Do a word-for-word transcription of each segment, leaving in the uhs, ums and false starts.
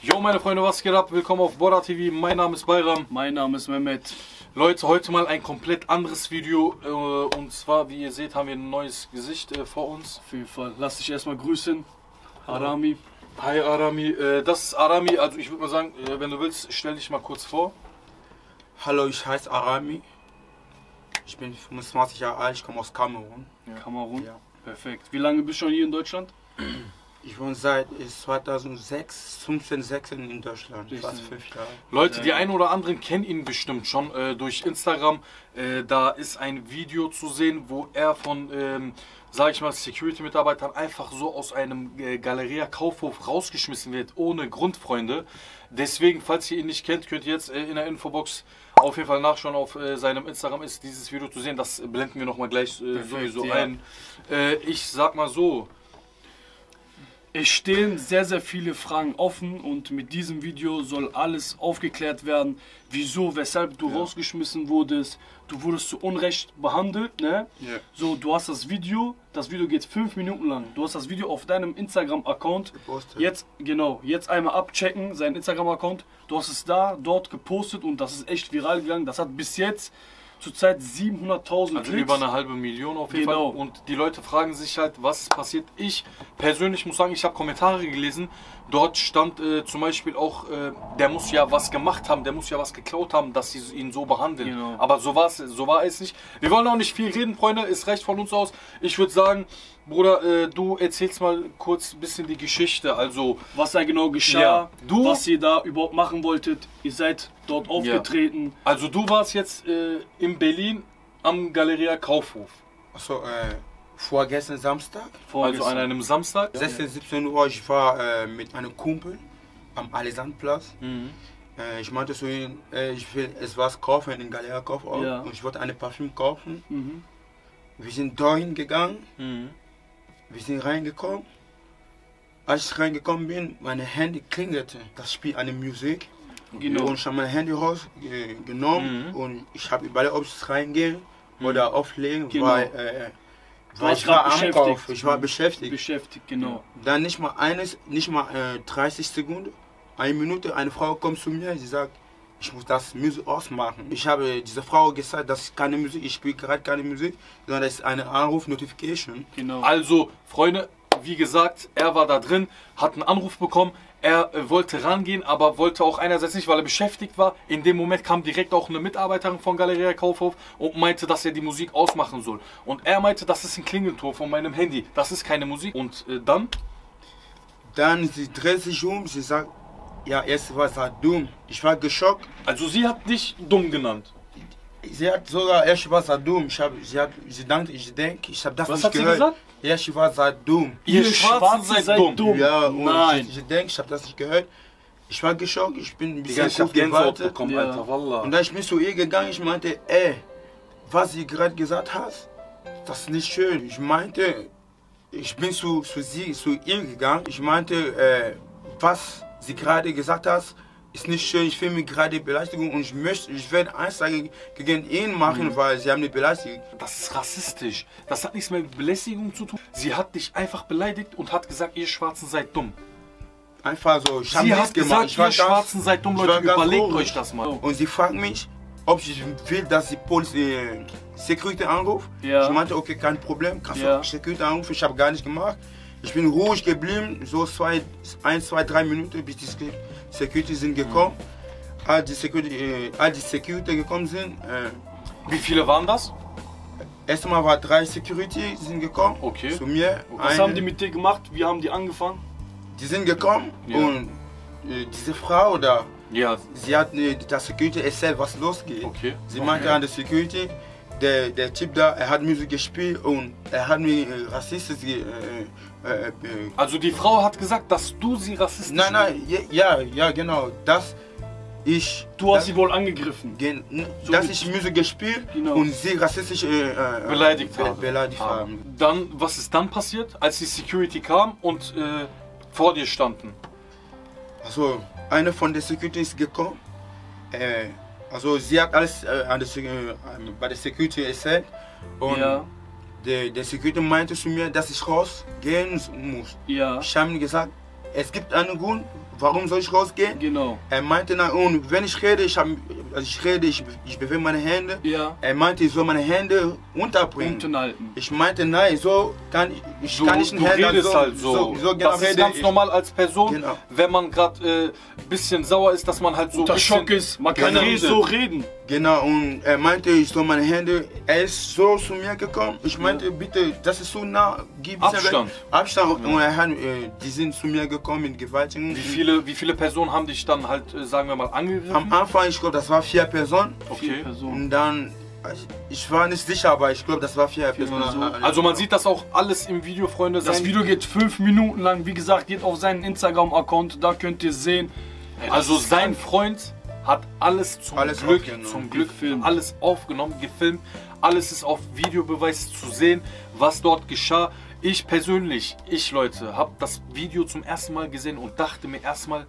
Jo meine Freunde, was geht ab? Willkommen auf Border T V. Mein Name ist Bayram. Mein Name ist Mehmet. Leute, heute mal ein komplett anderes Video. Äh, und zwar, wie ihr seht, haben wir ein neues Gesicht äh, vor uns. Auf jeden Fall. Lass dich erstmal grüßen. Arami. Hi Arami. Äh, das ist Arami. Also ich würde mal sagen, äh, wenn du willst, stell dich mal kurz vor. Hallo, ich heiße Arami. Ich bin fünfundzwanzig Jahre alt, ich komme aus Kamerun. Ja. Kamerun? Ja. Perfekt. Wie lange bist du schon hier in Deutschland? Ich wohne seit zweitausendsechs, fünfzehn, sechzehn in Deutschland, Richtig. fast fünf Jahre. Leute, die einen oder anderen kennen ihn bestimmt schon äh, durch Instagram. Äh, da ist ein Video zu sehen, wo er von, ähm, sage ich mal, Security-Mitarbeitern einfach so aus einem äh, Galeria-Kaufhof rausgeschmissen wird, ohne Grund, Freunde. Deswegen, falls ihr ihn nicht kennt, könnt ihr jetzt äh, in der Infobox auf jeden Fall nachschauen. Auf äh, seinem Instagram ist dieses Video zu sehen. Das blenden wir nochmal gleich äh, Perfekt, sowieso ja. ein. Äh, ich sag mal so. Es stehen sehr, sehr viele Fragen offen und mit diesem Video soll alles aufgeklärt werden. Wieso, weshalb du Ja. rausgeschmissen wurdest. Du wurdest zu Unrecht behandelt, ne? Ja. So, du hast das Video, das Video geht fünf Minuten lang. Du hast das Video auf deinem Instagram-Account. Gepostet. Jetzt, genau, jetzt einmal abchecken, seinen Instagram-Account. Du hast es da, dort gepostet und das ist echt viral gegangen. Das hat bis jetzt zurzeit siebenhunderttausend Also Klicks. über eine halbe Million auf jeden Genau. Fall. Und die Leute fragen sich halt, was ist passiert. Ich persönlich muss sagen, ich habe Kommentare gelesen. Dort stand äh, zum Beispiel auch, äh, der muss ja was gemacht haben, der muss ja was geklaut haben, dass sie ihn so behandeln. Genau. Aber so, war's, so war es nicht. Wir wollen auch nicht viel reden, Freunde. Es reicht von uns aus. Ich würde sagen, Bruder, äh, du erzählst mal kurz ein bisschen die Geschichte. Also, Was da genau geschah, Ja. Du- was ihr da überhaupt machen wolltet. Ihr seid dort aufgetreten. also du warst jetzt äh, in Berlin am Galeria Kaufhof. Also, äh, vorgestern Samstag, Also vorgestern. an einem Samstag. sechzehn, siebzehn Uhr, ich war äh, mit einem Kumpel am Alexanderplatz. Mhm. Äh, ich meinte zu ihm, äh, ich will etwas kaufen in Galeria Kaufhof Ja. und ich wollte eine Parfüm kaufen. Mhm. Wir sind dahin gegangen, Mhm. wir sind reingekommen. Als ich reingekommen bin, mein Handy klingelte. Das spielt eine Musik. Genau. Und ich habe mein Handy rausgenommen Mhm. und ich habe überlegt, ob ich reingehen Mhm. oder auflegen, Genau. weil, äh, Du weil warst ich war grad am beschäftigt. Kauf, ich war Mhm. beschäftigt. Beschäftigt, genau. Dann nicht mal eines, nicht mal äh, dreißig Sekunden, eine Minute, eine Frau kommt zu mir, sie sagt, ich muss das Musik ausmachen. Ich habe dieser Frau gesagt, das ist keine Musik, ich spiele gerade keine Musik, sondern das ist eine Anruf-Notification. Genau. Also, Freunde, wie gesagt, er war da drin, hat einen Anruf bekommen. Er äh, wollte rangehen, aber wollte auch einerseits nicht, weil er beschäftigt war. In dem Moment kam direkt auch eine Mitarbeiterin von Galeria Kaufhof und meinte, dass er die Musik ausmachen soll. Und er meinte, das ist ein Klingelton von meinem Handy. Das ist keine Musik. Und äh, dann? Dann sie dreht sich um, sie sagt, ja, erst war sie dumm. Ich war geschockt. Also sie hat dich dumm genannt. Sie hat sogar, erst war sie dumm. Ich hab, sie hat, sie dachte, ich denke, ich habe das Was nicht hat sie gehört. gesagt? Erst war sie dumm. Ihr Ihr Schwarzen Schwarzen seid seid dumm. dumm. Ja, und Nein. ich, ich denke, ich habe das nicht gehört. Ich war geschockt, ich bin ein Die ganze bisschen Zeit Gänsehaut gewartet. bekommen, Ja. Alter, Wallah. Und dann ich bin zu ihr gegangen, ich meinte, ey, was sie gerade gesagt hat, das ist nicht schön. Ich meinte, ich bin zu, zu, sie, zu ihr gegangen, ich meinte, äh, was sie gerade gesagt hat, ist nicht schön, ich fühle mich gerade Beleidigung und ich möchte, ich werde Anzeige gegen ihn machen, Mhm. weil sie haben mich beleidigt. Das ist rassistisch. Das hat nichts mehr mit Belästigung zu tun. Sie hat dich einfach beleidigt und hat gesagt, ihr Schwarzen seid dumm. Einfach so, ich habe Sie nichts hat gemacht. gesagt, Ich war ihr Schwarzen seid dumm, ich Leute, war ganz überlegt ruhig. euch das mal. Und sie fragt mich, ob ich will, dass die Polizei, äh, Security anruft. Ja. Ich meinte, okay, kein Problem, kannst Ja. du Security anrufen, ich habe gar nicht gemacht. Ich bin ruhig geblieben, so zwei, ein, zwei, drei Minuten, bis die Security sind gekommen. Mhm. Als die Security, äh, als die Security gekommen sind, äh, Wie viele waren das? erstmal war drei Security sind gekommen Okay. zu mir. Was Eine- haben die mit dir gemacht? Wie haben die angefangen? Die sind gekommen Ja. und äh, diese Frau da, Ja. sie hat äh, der Security erzählt, was losgeht. Okay. Sie meinte an der Security, der, der Typ da, er hat Musik gespielt und er hat mich äh, rassistisch ge, äh, äh, äh, Also die Frau hat gesagt, dass du sie rassistisch... Nein, nein, ja, ja, genau, dass ich... Du hast dass, sie wohl angegriffen. gen, So dass mit- ich Musik gespielt Genau. und sie rassistisch äh, äh, beleidigt be haben. beleidigt haben. Dann, was ist dann passiert, als die Security kam und äh, vor dir standen? Also, eine von der Security ist gekommen. Äh, also, sie hat alles äh, an der, Sec- äh, bei der Security erzählt. Und Ja. der, der Security meinte zu mir, dass ich rausgehen muss. Ja. Ich habe ihm gesagt, es gibt einen Grund, warum soll ich rausgehen? Genau. Er meinte, na, und wenn ich rede, ich, hab, also ich rede, ich, ich bewege meine Hände. Ja. Er meinte, ich soll meine Hände unterbringen. Unten halten. Ich meinte, nein, so kann ich, ich Du, kann nicht du redest so, halt so. so, so genau das ist rede ganz ich. normal als Person, Genau. wenn man gerade ein äh, bisschen sauer ist, dass man halt so Unter ein bisschen Schock ist, man kann ja nicht redet. so reden. Genau, und er meinte, ich soll meine Hände, er ist so zu mir gekommen. Ich meinte, bitte, das ist so nah, gib ein bisschen Abstand. weg. Abstand. Und er hat, äh, die sind zu mir gekommen mit Gewaltigen. Wie viele, wie viele Personen haben dich dann halt, äh, sagen wir mal, angegriffen? Am Anfang, ich glaube, das war vier Personen. Okay. Vier Personen. Und dann, ich, ich war nicht sicher, aber ich glaube, das war vier, Personen. Personen. Also man sieht das auch alles im Video, Freunde. Das Sein- Video geht fünf Minuten lang. Wie gesagt, geht auf seinen Instagram-Account. Da könnt ihr sehen. Also Das ist sein krank. Freund hat alles zum Alles Glück, aufgenommen. zum Glück Gefilmt. alles aufgenommen, gefilmt. Alles ist auf Videobeweis zu sehen, was dort geschah. Ich persönlich, ich Leute, habe das Video zum ersten Mal gesehen und dachte mir erstmal,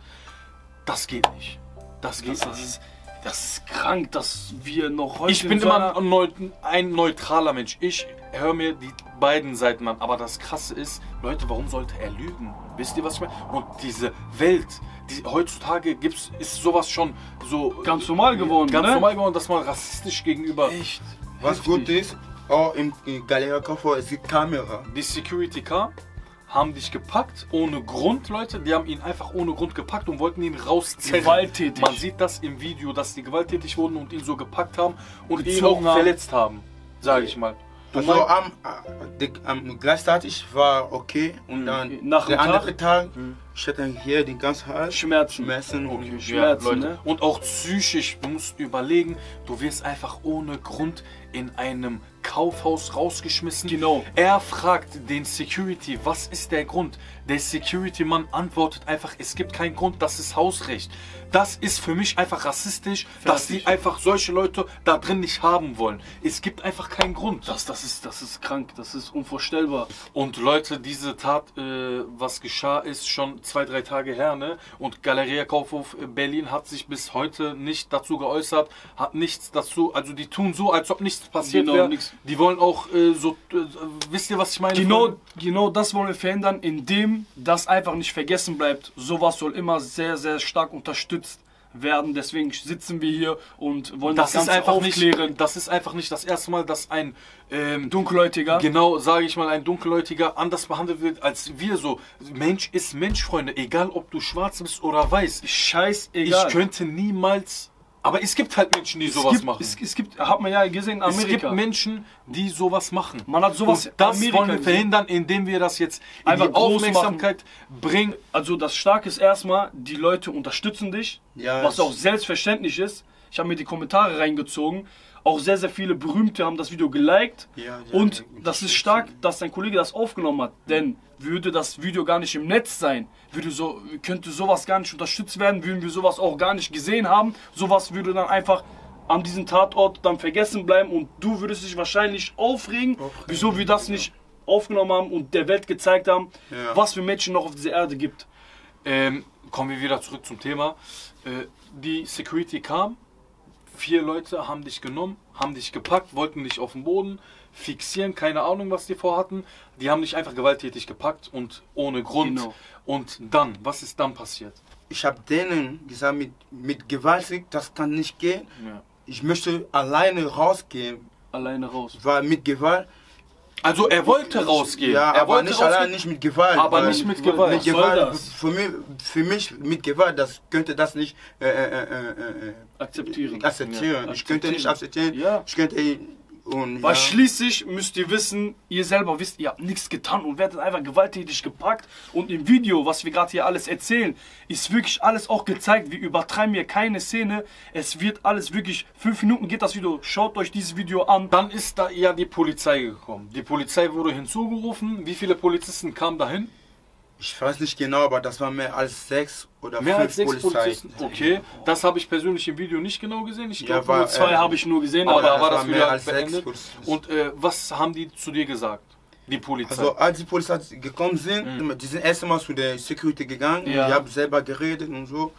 das geht nicht. Das geht Das, nicht. ist, das ist krank, dass wir noch heute. Ich bin in so immer einer- neu, ein neutraler Mensch. Ich höre mir die beiden Seiten an. Aber das Krasse ist, Leute, warum sollte er lügen? Wisst ihr, was ich meine? Und diese Welt, die, heutzutage gibt's, ist sowas schon so Ganz normal geworden, ganz ne? normal geworden, dass man rassistisch gegenüber Echt. Was Heftig. gut ist, auch im Galeria Kaufhaus, es gibt Kamera. die Security kam, haben dich gepackt ohne Grund, Leute. Die haben ihn einfach ohne Grund gepackt und wollten ihn rauszerren. Gewalttätig. Man sieht das im Video, dass die gewalttätig wurden und ihn so gepackt haben und ihn Gezogen auch haben. verletzt haben, sage ich mal. Du Also meinst- am, äh, die- am gleichzeitig war okay und dann Nach dem der Tag? andere Tag, ich hatte hier den ganzen Hals, Schmerzen. Schmerzen und Ja, Schmerzen, Leute. ne? Und auch psychisch, du musst überlegen, du wirst einfach ohne Grund in einem Kaufhaus rausgeschmissen. Genau. Er fragt den Security, was ist der Grund? Der Security-Mann antwortet einfach, es gibt keinen Grund, das ist Hausrecht. Das ist für mich einfach rassistisch, dass die einfach solche Leute da drin nicht haben wollen. Es gibt einfach keinen Grund. Das, das, ist, das ist krank, das ist unvorstellbar. Und Leute, diese Tat, äh, was geschah, ist schon zwei, drei Tage her, ne? Und Galeria Kaufhof Berlin hat sich bis heute nicht dazu geäußert, hat nichts dazu, also die tun so, als ob nichts passiert Genau, wäre. nix. Die wollen auch äh, so, äh, wisst ihr, was ich meine? Genau, genau das wollen wir verhindern, indem das einfach nicht vergessen bleibt. Sowas soll immer sehr, sehr stark unterstützt werden. Deswegen sitzen wir hier und wollen das, Das ist Ganze einfach aufklären. nicht, das ist einfach nicht das erste Mal, dass ein ähm, Dunkelhäutiger. genau, sage ich mal, ein Dunkelhäutiger anders behandelt wird als wir so. Mensch ist Mensch, Freunde, egal ob du schwarz bist oder weiß. Scheißegal. Ich könnte niemals, aber es gibt halt Menschen, die es sowas gibt, machen. Es, es gibt, hat man ja gesehen in Es Amerika. gibt Menschen, die sowas machen. Man hat sowas Und das in Amerika wollen wir gesehen. verhindern, indem wir das jetzt in Einfach die groß Aufmerksamkeit bringen. Also das Starke ist erstmal, die Leute unterstützen dich, Ja, was es- auch selbstverständlich ist. Ich habe mir die Kommentare reingezogen. Auch sehr, sehr viele Berühmte haben das Video geliked. Ja, ja, und ja, das ist stark, dass dein Kollege das aufgenommen hat. Denn würde das Video gar nicht im Netz sein, würde so, könnte sowas gar nicht unterstützt werden, würden wir sowas auch gar nicht gesehen haben. Sowas würde dann einfach an diesem Tatort dann vergessen bleiben und du würdest dich wahrscheinlich aufregen, Aufregen, wieso wir das nicht aufgenommen haben und der Welt gezeigt haben, Ja. was für Menschen noch auf dieser Erde gibt. Ähm, kommen wir wieder zurück zum Thema. Äh, die Security kam, vier Leute haben dich genommen, haben dich gepackt, wollten dich auf den Boden fixieren, keine Ahnung, was die vorhatten. Die haben dich einfach gewalttätig gepackt und ohne Grund. Genau. Und dann, was ist dann passiert? Ich habe denen gesagt, mit, mit gewaltig, das kann nicht gehen. Ja. Ich möchte alleine rausgehen, Alleine raus. weil mit Gewalt. Also er wollte rausgehen. Ja, er aber wollte nicht rausgehen. allein, nicht mit Gewalt. Aber weil nicht mit Gewalt. Mit Was soll Gewalt das? für, mich, für mich mit Gewalt, das könnte das nicht äh, äh, äh, äh, Akzeptieren. akzeptieren. Ja, Ich könnte nicht akzeptieren. akzeptieren. Ja. Ich könnte und Weil ja. schließlich müsst ihr wissen, ihr selber wisst, ihr habt nichts getan und werdet einfach gewalttätig gepackt. Und im Video, was wir gerade hier alles erzählen, ist wirklich alles auch gezeigt. Wir übertreiben hier keine Szene. Es wird alles wirklich, fünf Minuten geht das Video. Schaut euch dieses Video an. Dann ist da ja die Polizei gekommen. Die Polizei wurde hinzugerufen. Wie viele Polizisten kamen dahin? Ich weiß nicht genau, aber das waren mehr als sechs oder Mehr fünf als sechs Polizei. Polizisten. Okay, das habe ich persönlich im Video nicht genau gesehen. Ich Ja, glaube, war- nur zwei Zwei äh, habe ich nur gesehen, aber aber, da das war war das mehr wieder als sechs beendet. Polizisten. Und äh, was haben die zu dir gesagt? Die Polizei. Also als die Polizei gekommen sind, Mhm. die sind erst einmal zu der Security gegangen, Ja. die haben selber geredet und so.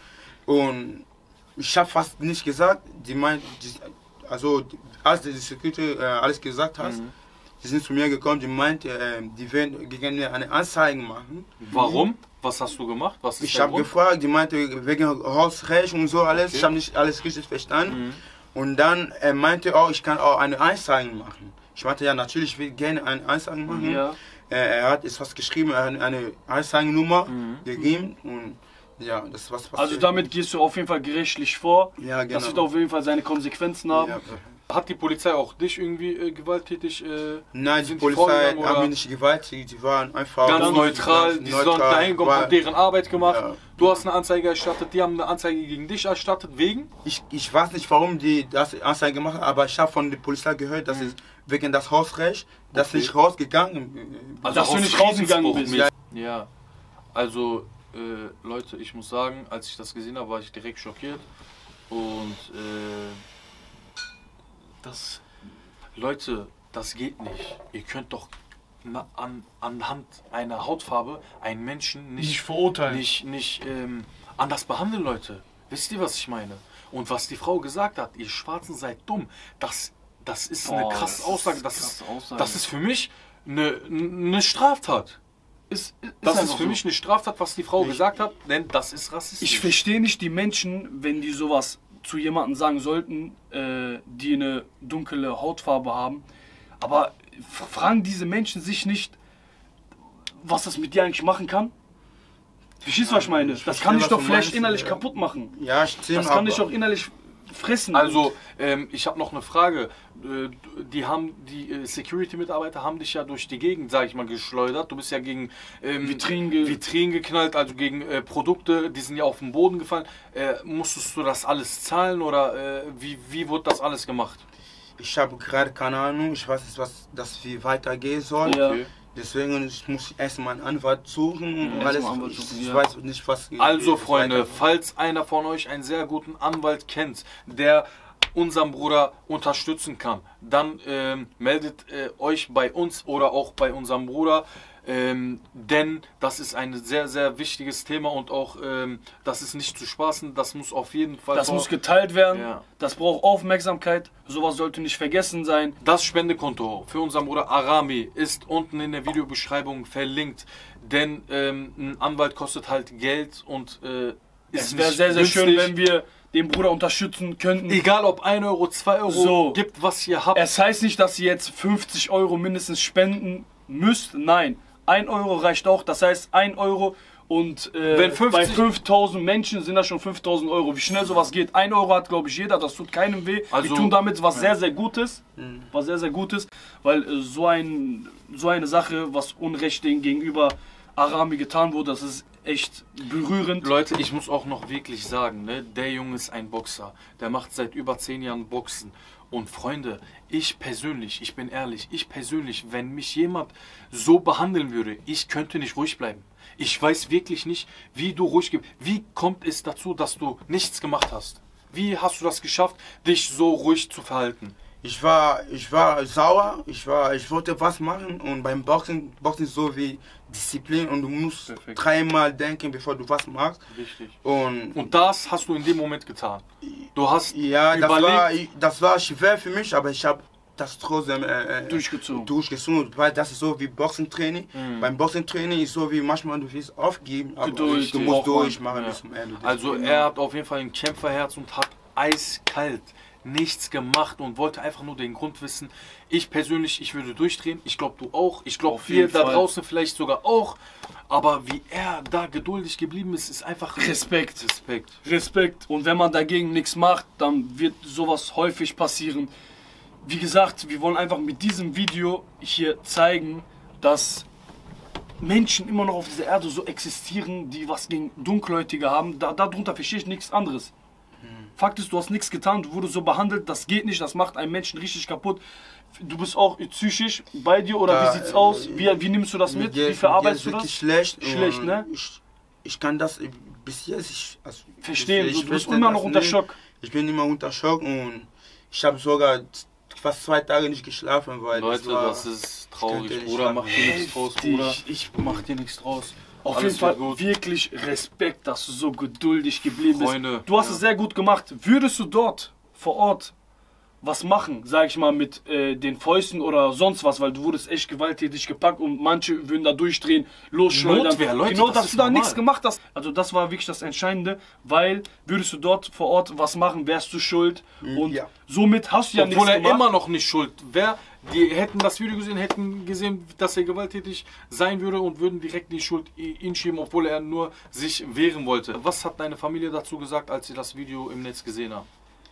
Und ich habe fast nicht gesagt, die meint, die, also als die Security äh, alles gesagt hat, Mhm. die sind zu mir gekommen, die meint, äh, die werden gegen mir eine Anzeige machen. Warum? Was hast du gemacht? Was ist Ich der habe Grund? gefragt, die meinte wegen Hausrecht und so alles. Ich habe nicht alles richtig verstanden. Mhm. Und dann er meinte auch, ich kann auch eine Anzeige machen. Ich meinte ja natürlich, ich will gerne eine Anzeige machen. Ja. Äh, er hat etwas geschrieben, er hat eine Anzeigennummer Mhm. gegeben und ja, das ist was passiert. Also damit gehst du auf jeden Fall gerichtlich vor. Ja, genau. Das wird auf jeden Fall seine Konsequenzen haben. Ja. Hat die Polizei auch dich irgendwie äh, gewalttätig? Äh, Nein, die sind Polizei vorgegangen, hat oder? mich nicht gewalttätig, die waren einfach ganz ganz neutral, ganz die sind dahin gekommen, war- haben deren Arbeit gemacht. Ja. Du hast eine Anzeige erstattet, die haben eine Anzeige gegen dich erstattet, wegen? Ich, ich weiß nicht, warum die das Anzeige gemacht haben, aber ich habe von der Polizei gehört, dass es wegen das Hausrecht, dass Okay. ich rausgegangen bin. Also dass du aus nicht rausgegangen Friedensbruch bist. mit- Ja, also äh, Leute, ich muss sagen, als ich das gesehen habe, war ich direkt schockiert. Und äh, das, Leute, das geht nicht. Ihr könnt doch na, an, anhand einer Hautfarbe einen Menschen nicht, Nicht verurteilen. nicht, nicht ähm, anders behandeln, Leute. Wisst ihr, was ich meine? Und was die Frau gesagt hat, ihr Schwarzen seid dumm, das, das ist eine Oh, krasse das ist Aussage. Das krasse ist, Aussage. das ist für mich eine, eine Straftat. Ist, ist Das ist einfach für so. mich eine Straftat, was die Frau gesagt hat, denn das ist rassistisch. Ich verstehe nicht die Menschen, wenn die sowas zu jemandem sagen sollten, äh, die eine dunkle Hautfarbe haben. Aber f- fragen diese Menschen sich nicht, was das mit dir eigentlich machen kann? Verstehst du, was ich meine? ich Das verstehe, kann dich was doch du vielleicht meinst, innerlich ja. kaputt machen. Ja, stimmt. Das kann aber- dich auch innerlich fressen. Also, ähm, ich habe noch eine Frage. Äh, die haben, die äh, Security-Mitarbeiter haben dich ja durch die Gegend, sag ich mal, geschleudert. Du bist ja gegen ähm, Vitrinen ge- Vitrinen geknallt, also gegen äh, Produkte, die sind ja auf den Boden gefallen. Äh, musstest du das alles zahlen oder äh, wie, wie wurde das alles gemacht? Ich habe gerade keine Ahnung, ich weiß nicht, was das wie weitergehen soll. Ja. Okay. Deswegen ich muss erstmal einen Anwalt suchen und Ja, alles. erstmal einen Anwalt Ich, suchen, ich ja. weiß nicht, was. Also was Freunde, weiter- falls einer von euch einen sehr guten Anwalt kennt, der unseren Bruder unterstützen kann, dann ähm, meldet äh, euch bei uns oder auch bei unserem Bruder, ähm, denn das ist ein sehr, sehr wichtiges Thema und auch ähm, das ist nicht zu spaßen, das muss auf jeden Fall... das vor- muss geteilt werden, Ja. das braucht Aufmerksamkeit, sowas sollte nicht vergessen sein. Das Spendekonto für unseren Bruder Arami ist unten in der Videobeschreibung verlinkt, denn ähm, ein Anwalt kostet halt Geld und äh, ist Es wäre nicht sehr, sehr schön, günstig. wenn wir den Bruder unterstützen könnten. Egal ob ein Euro, zwei Euro, So. gibt was ihr habt. Es heißt nicht, dass ihr jetzt fünfzig Euro mindestens spenden müsst. Nein, ein Euro reicht auch. Das heißt ein Euro und äh, Wenn fünfzig bei fünftausend Menschen sind das schon fünftausend Euro. Wie schnell sowas geht. ein Euro hat, glaube ich, jeder. Das tut keinem weh. Also- Wir tun damit was sehr, sehr Gutes. Was sehr, sehr Gutes. Weil äh, so, ein, so eine Sache, was Unrecht denen gegenüber Arami getan wurde, das ist echt berührend. Leute, ich muss auch noch wirklich sagen, ne, der Junge ist ein Boxer. Der macht seit über zehn Jahren Boxen. Und Freunde, ich persönlich, ich bin ehrlich, ich persönlich, wenn mich jemand so behandeln würde, ich könnte nicht ruhig bleiben. Ich weiß wirklich nicht, wie du ruhig gibst. Wie kommt es dazu, dass du nichts gemacht hast? Wie hast du das geschafft, dich so ruhig zu verhalten? Ich war, ich war sauer, ich, war, ich wollte was machen und beim Boxen, Boxen ist so wie Disziplin und du musst Perfekt. dreimal denken, bevor du was machst. Richtig. Und Und das hast du in dem Moment getan. Du hast ja, das überlegt, war, das war schwer für mich, aber ich habe das trotzdem äh, äh, Durchgezogen. durchgezogen, weil das ist so wie Boxentraining. Mhm. Beim Boxentraining ist so wie manchmal du willst aufgeben, aber Geduld, du musst braucht man. durchmachen Ja. bis zum Ende. Also er hat auf jeden Fall ein Kämpferherz und hat eiskalt nichts gemacht und wollte einfach nur den Grund wissen. Ich persönlich, ich würde durchdrehen. Ich glaube, du auch. Ich glaube, Auf wir jeden da Fall. draußen vielleicht sogar auch. Aber wie er da geduldig geblieben ist, ist einfach Respekt. Respekt. Respekt. Und wenn man dagegen nichts macht, dann wird sowas häufig passieren. Wie gesagt, wir wollen einfach mit diesem Video hier zeigen, dass Menschen immer noch auf dieser Erde so existieren, die was gegen Dunkelhäutige haben. Da, darunter verstehe ich nichts anderes. Fakt ist, du hast nichts getan, du wurdest so behandelt, das geht nicht, das macht einen Menschen richtig kaputt. Du bist auch psychisch bei dir oder Da, wie sieht's aus? Wie, wie nimmst du das mit? Mir Wie geht- verarbeitest mir du geht das? wirklich schlecht. Schlecht, und ne? Ich, ich kann das bis jetzt ich, also, Verstehen, ich du, du bist verstehe immer das noch unter nicht. Schock. Ich bin immer unter Schock und ich habe sogar fast zwei Tage nicht geschlafen, weil Leute, das, war, das ist traurig. könnte nicht Bruder, schlafen. mach dir nichts draus, Heftig. Bruder. Ich- mach dir nichts draus. Auf Alles jeden Fall wird gut. wirklich Respekt, dass du so geduldig geblieben bist. Freunde, Du hast ja. es sehr gut gemacht. Würdest du dort vor Ort was machen, sag ich mal, mit äh, den Fäusten oder sonst was, weil du wurdest echt gewalttätig gepackt und manche würden da durchdrehen, losschleudern. Notwehr, Leute, genau, das dass ist du da normal. nichts gemacht hast. Also das war wirklich das Entscheidende, weil würdest du dort vor Ort was machen, wärst du schuld und Ja. somit hast du ja Obwohl nichts er gemacht. immer noch nicht schuld wäre. Die hätten das Video gesehen, hätten gesehen, dass er gewalttätig sein würde und würden direkt die Schuld ihn schieben, obwohl er nur sich wehren wollte. Was hat deine Familie dazu gesagt, als sie das Video im Netz gesehen haben?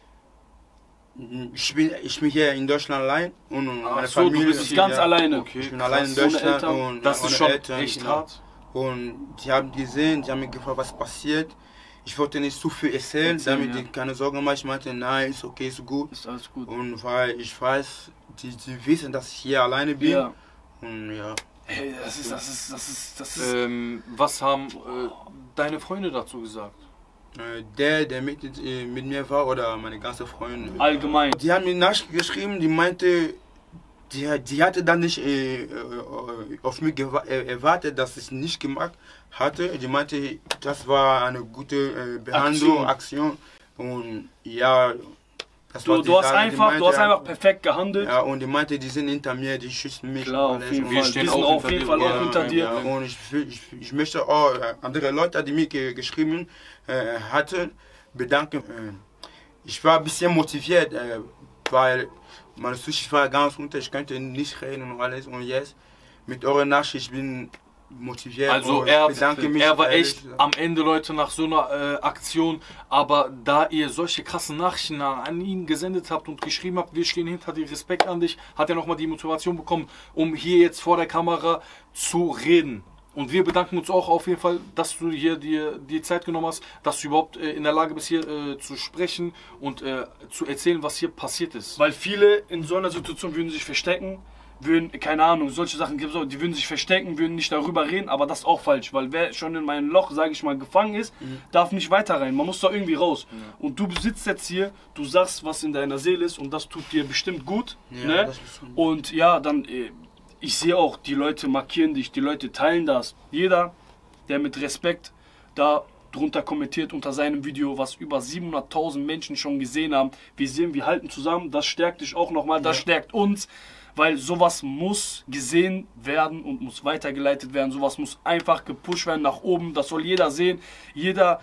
Ich bin, ich bin hier in Deutschland allein und meine Ach so, du Familie bist ist hier ganz alleine. Okay, Ich bin krass. allein in Ohne Deutschland Eltern. und Das ohne ist schon Eltern, echt genau. hart. Und die haben gesehen, die haben mich gefragt, was passiert. Ich wollte nicht zu viel erzählen, Erzählen, damit ja. ich keine Sorgen mache. Ich meinte, nein, ist okay, ist gut. Ist alles gut. Und weil ich weiß, die, die wissen, dass ich hier alleine bin. Ja. Und ja. Hey, das ist, das ist, das ist, das ist. Ähm, was haben äh, deine Freunde dazu gesagt? Äh, Der, der mit, äh, mit mir war, oder meine ganzen Freunde. Allgemein. Die haben mir nachgeschrieben, die meinte, die, die hatte dann nicht äh, äh, auf mich gewa- äh, erwartet, dass ich nicht gemacht hatte. Die meinte, das war eine gute äh, Behandlung, Aktion. Und ja, das Du, was die du, hast sagen. Die einfach, du hast meinte, einfach perfekt gehandelt. Ja, und die meinte, die sind hinter mir, die schützen mich. Klar, auf alles. jeden Und Wir Fall. stehen Die sind auch auf hinter jeden dir. Fall auch Ja, hinter dir. Ja, und ich, will- ich, ich möchte auch äh, andere Leute, die mir ge geschrieben äh, hatten, bedanken. Äh, ich war ein bisschen motiviert, äh, weil meine Psyche war ganz unter, ich könnte nicht reden und alles. Und jetzt mit eurer Nachricht bin motiviert. Also und er, ich bedanke mich er war ehrlich. echt am Ende, Leute, nach so einer äh, Aktion. Aber da ihr solche krassen Nachrichten an, an ihn gesendet habt und geschrieben habt, wir stehen hinter dir, Respekt an dich, hat er nochmal die Motivation bekommen, um hier jetzt vor der Kamera zu reden. Und wir bedanken uns auch auf jeden Fall, dass du hier dir die Zeit genommen hast, dass du überhaupt äh, in der Lage bist, hier äh, zu sprechen und äh, zu erzählen, was hier passiert ist. Weil viele in so einer Situation würden sich verstecken, würden, keine Ahnung, solche Sachen gibt es, die würden sich verstecken, würden nicht darüber reden, aber das ist auch falsch, weil wer schon in meinem Loch, sage ich mal, gefangen ist, mhm. darf nicht weiter rein, man muss da irgendwie raus. Ja. Und du sitzt jetzt hier, du sagst, was in deiner Seele ist und das tut dir bestimmt gut. Ja, ne? das ist schon gut. Und ja, dann, äh, ich sehe auch, die Leute markieren dich, die Leute teilen das. Jeder, der mit Respekt da drunter kommentiert unter seinem Video, was über siebenhunderttausend Menschen schon gesehen haben. Wir sehen, wir halten zusammen, das stärkt dich auch nochmal, das ja. stärkt uns, weil sowas muss gesehen werden und muss weitergeleitet werden, sowas muss einfach gepusht werden nach oben, das soll jeder sehen, jeder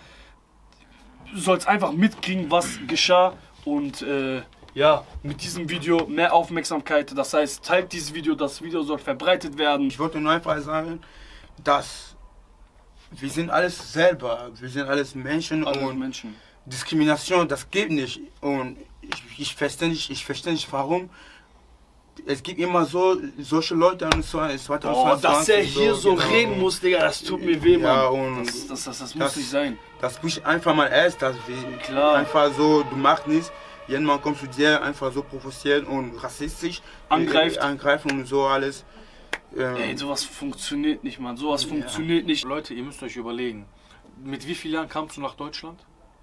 soll es einfach mitkriegen, was geschah und äh, ja, mit diesem Video mehr Aufmerksamkeit, das heißt, teilt dieses Video, das Video soll verbreitet werden. Ich wollte nur einfach sagen, dass wir sind alles selber, wir sind alles Menschen Alle und Menschen. Diskrimination, das geht nicht. Und ich, ich verstehe nicht, ich verstehe nicht warum. Es gibt immer so solche Leute und so zwanzig Oh, dass er hier so, genau. reden muss, Digga, das tut mir weh, Ja, Mann. und Das, das, das, das muss das- nicht sein. Das pusht einfach mal erst, dass wir Klar. einfach so, du machst nichts, jemand kommt zu dir einfach so provozieren und rassistisch Angreift. äh, angreifen und so alles. Ähm, Ey, sowas funktioniert nicht, Mann. Sowas Ja. funktioniert nicht. Leute, ihr müsst euch überlegen, mit wie vielen Jahren kamst du nach Deutschland?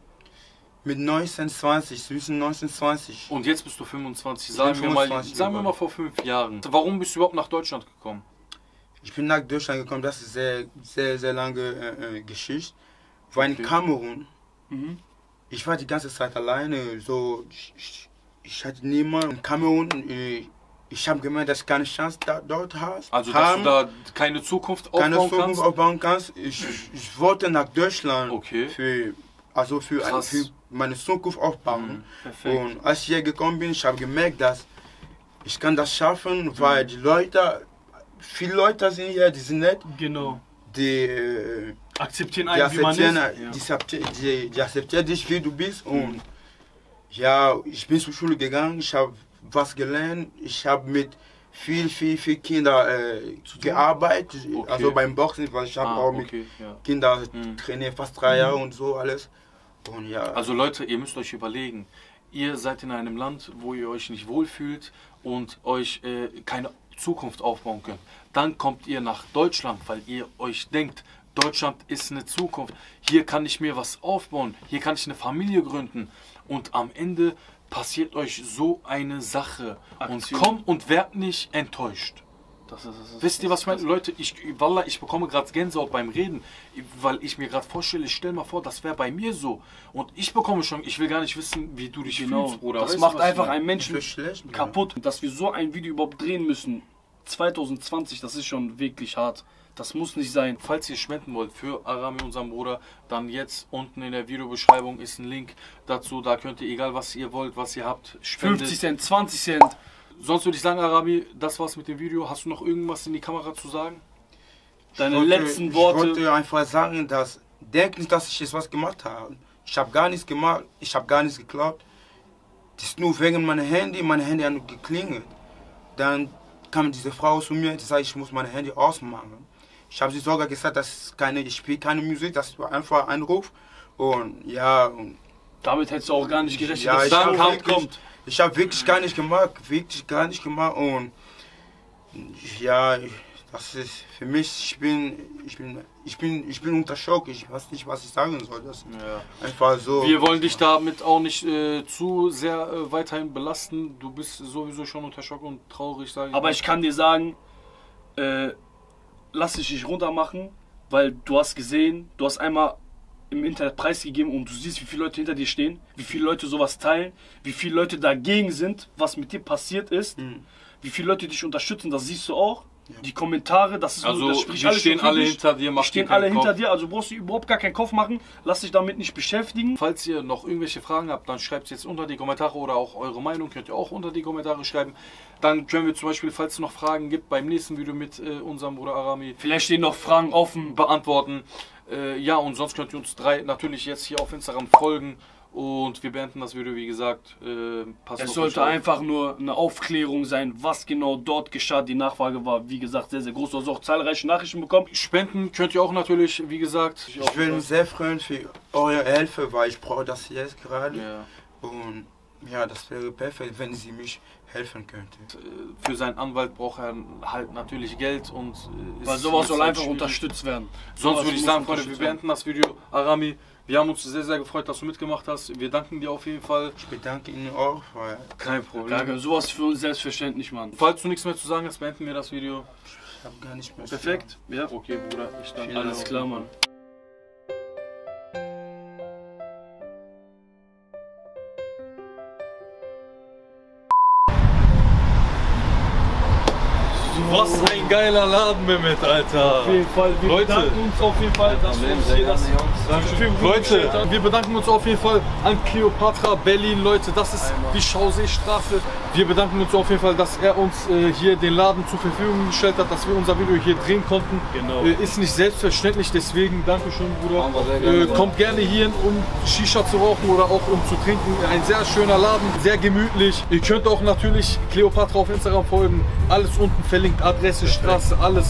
mit neunzehn, zwanzig, zwischen neunzehn, zwanzig. Und jetzt bist du fünfundzwanzig, Ich sagen, bin wir mal, fünfundzwanzig sagen wir geworden. mal vor fünf Jahren. Warum bist du überhaupt nach Deutschland gekommen? Ich bin nach Deutschland gekommen, das ist sehr, sehr, sehr lange äh, äh, Geschichte. War in Okay. Kamerun. Mhm. Ich war die ganze Zeit alleine, so, ich, ich, ich hatte niemanden. In Kamerun, äh, ich habe gemerkt, dass ich keine Chance da, dort habe. Also, dass du da keine Zukunft keine aufbauen Zukunft kannst? aufbauen kannst. Ich, ich wollte nach Deutschland Okay. für, also für, Krass. für meine Zukunft aufbauen. Mhm. Perfekt. Und als ich hier gekommen bin, ich habe gemerkt, dass ich kann das schaffen, weil die Leute, viele Leute sind hier, die sind nett, Genau. die, äh, Akzeptieren die, einen, wie man ist. akzeptieren, die, akzeptieren- die, die akzeptieren dich, wie du bist. Und ja, ich bin zur Schule gegangen, ich habe was gelernt, ich habe mit viel, viel, viel Kindern äh, gearbeitet, Okay. also beim Boxen, weil ich habe Ah, auch mit okay, ja. Kindern Mhm. trainiert, fast drei Jahre und so alles. Und ja, Also Leute, ihr müsst euch überlegen, ihr seid in einem Land, wo ihr euch nicht wohlfühlt und euch äh, keine Zukunft aufbauen könnt. Dann kommt ihr nach Deutschland, weil ihr euch denkt, Deutschland ist eine Zukunft. Hier kann ich mir was aufbauen, hier kann ich eine Familie gründen. Und am Ende passiert euch so eine Sache. Und Aktion. kommt und werdet nicht enttäuscht. Das ist, das ist, Wisst ihr, was ich meine? Leute, ich, Wallah, ich bekomme gerade Gänsehaut beim Reden, weil ich mir gerade vorstelle, ich stell mal vor, das wäre bei mir so. Und ich bekomme schon, ich will gar nicht wissen, wie du dich genau. fühlst, Bruder. Das Weißt macht du, was einfach ich mein? einen Menschen schlecht, kaputt. Dass wir so ein Video überhaupt drehen müssen, zwanzig zwanzig, das ist schon wirklich hart. Das muss nicht sein. Falls ihr spenden wollt für Arami, unseren Bruder, dann jetzt unten in der Videobeschreibung ist ein Link dazu. Da könnt ihr, egal was ihr wollt, was ihr habt, spenden. fünfzig Cent, zwanzig Cent. Sonst würde ich sagen, Arami, das war's mit dem Video. Hast du noch irgendwas in die Kamera zu sagen? Deine wollte, letzten Worte. Ich wollte einfach sagen, dass denk nicht, dass ich jetzt was gemacht habe. Ich habe gar nichts gemacht, ich habe gar nichts geklaut. Das ist nur wegen meinem Handy, mein Handy hat nur geklingelt. Dann kam diese Frau zu mir und sagte, ich muss mein Handy ausmachen. Ich habe sie sogar gesagt, dass keine, ich spiele keine Musik, das war einfach ein Anruf. Und ja, und damit hättest du auch gar nicht gerechnet, ja, dass ich es habe so weit wirklich, kommt. ich habe wirklich gar nicht gemacht, wirklich gar nicht gemacht. Und ja, das ist für mich, ich bin, ich bin, ich bin, ich bin unter Schock. Ich weiß nicht, was ich sagen soll. Das ist Ja. einfach so. Wir wollen dich damit auch nicht äh, zu sehr äh, weiterhin belasten. Du bist sowieso schon unter Schock und traurig, sage ich. Aber mal. ich kann dir sagen, äh, lass dich nicht runter machen, weil du hast gesehen, du hast einmal im Internet preisgegeben und du siehst, wie viele Leute hinter dir stehen, wie viele Leute sowas teilen, wie viele Leute dagegen sind, was mit dir passiert ist, Mhm. wie viele Leute dich unterstützen, das siehst du auch. Ja. Die Kommentare, das ist Also, das spricht wir alles stehen für alle dich. hinter dir, mach Wir stehen dir keinen alle hinter Kopf. dir, also brauchst du überhaupt gar keinen Kopf machen, lass dich damit nicht beschäftigen. Falls ihr noch irgendwelche Fragen habt, dann schreibt es jetzt unter die Kommentare oder auch eure Meinung könnt ihr auch unter die Kommentare schreiben. Dann können wir zum Beispiel, falls es noch Fragen gibt, beim nächsten Video mit äh, unserem Bruder Arami Vielleicht stehen noch Fragen offen. beantworten. Äh, ja, und sonst könnt ihr uns drei natürlich jetzt hier auf Instagram folgen. Und wir beenden das Video, wie gesagt. Äh, passt Es auf sollte euch auf. einfach nur eine Aufklärung sein, was genau dort geschah. Die Nachfrage war, wie gesagt, sehr, sehr groß. Du hast auch zahlreiche Nachrichten bekommen. Spenden könnt ihr auch natürlich, wie gesagt. Ich will mich sehr freuen für eure Hilfe, weil ich brauche das jetzt gerade. Ja. Und ja, das wäre perfekt, wenn Sie mich helfen könnte. Für seinen Anwalt braucht er halt natürlich Geld und äh, Weil ist- sowas ist soll halt einfach schwierig. unterstützt werden. Sonst Sowas würde ich muss sagen, Freunde, wir unterstützt werden. beenden das Video. Arami, wir haben uns sehr, sehr gefreut, dass du mitgemacht hast. Wir danken dir auf jeden Fall. Ich bedanke Ihnen auch, weil Kein Problem. Gar, sowas für uns selbstverständlich, Mann. Falls du nichts mehr zu sagen hast, beenden wir das Video. ich habe gar nicht mehr. Perfekt. Ja, Okay, Bruder, ich danke dir. alles klar, Mann. Was ein geiler Laden, Mehmet, Alter. Auf jeden Fall, wir Leute. bedanken uns auf jeden Fall, dass du uns hier das Leute, wir bedanken uns auf jeden Fall an Cleopatra Berlin, Leute, das ist die Schauseestraße. Wir bedanken uns auf jeden Fall, dass er uns äh, hier den Laden zur Verfügung gestellt hat, dass wir unser Video hier drehen konnten. Genau. Äh, ist nicht selbstverständlich, deswegen Dankeschön, Bruder. Machen wir sehr gerne. Äh, kommt gerne hier hin, um Shisha zu rauchen oder auch um zu trinken. Ein sehr schöner Laden, sehr gemütlich. Ihr könnt auch natürlich Cleopatra auf Instagram folgen. Alles unten verlinkt, Adresse, Straße, alles.